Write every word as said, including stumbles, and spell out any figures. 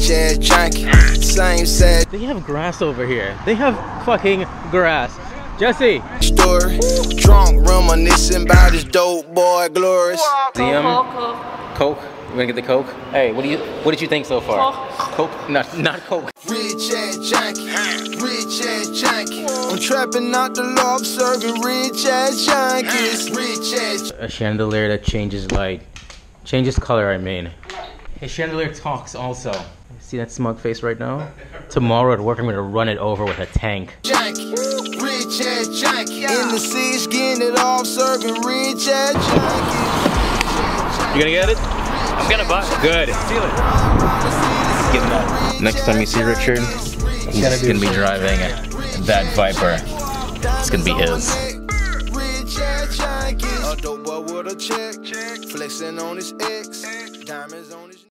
Rich ass junkie, same sad. They have grass over here. They have fucking grass. Jesse. Story, drunk reminiscing about his dope boy Glorious. See him? Coke. You wanna get the Coke? Hey, what do you? What did you think so far? Coke? Coke? Not, not Coke. Rich ass junkie, rich ass junkie. I'm trapping out the law, I'm serving rich ass junkies. Rich ass. A chandelier that changes light, changes color. I mean, a chandelier talks also. See that smug face right now? Tomorrow at work, I'm gonna run it over with a tank. Junkie, rich ass junkie. In the seats, getting it off, serving rich ass junkies. You gonna get it? I'm gonna buy it. Good. Steal it. Get that. Next time you see Richard, he's gonna, gonna be driving that Viper. It's gonna be his. A dope boy with a check, flexing on his ex, diamonds on his